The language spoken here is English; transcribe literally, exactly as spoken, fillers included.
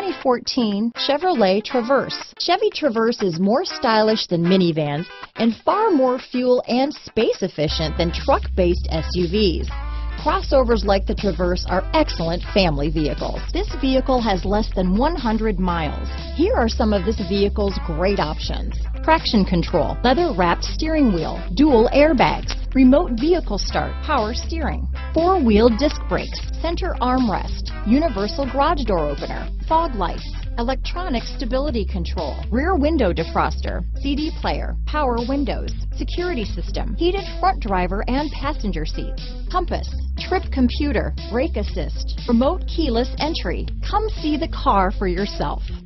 twenty fourteen Chevrolet Traverse. Chevy Traverse is more stylish than minivans and far more fuel and space efficient than truck-based S U Vs. Crossovers like the Traverse are excellent family vehicles. This vehicle has less than one hundred miles. Here are some of this vehicle's great options: traction control, leather-wrapped steering wheel, dual airbags, remote vehicle start, power steering, four-wheel disc brakes, center armrest, universal garage door opener, fog lights, electronic stability control, rear window defroster, C D player, power windows, security system, heated front driver and passenger seats, compass, trip computer, brake assist, remote keyless entry. Come see the car for yourself.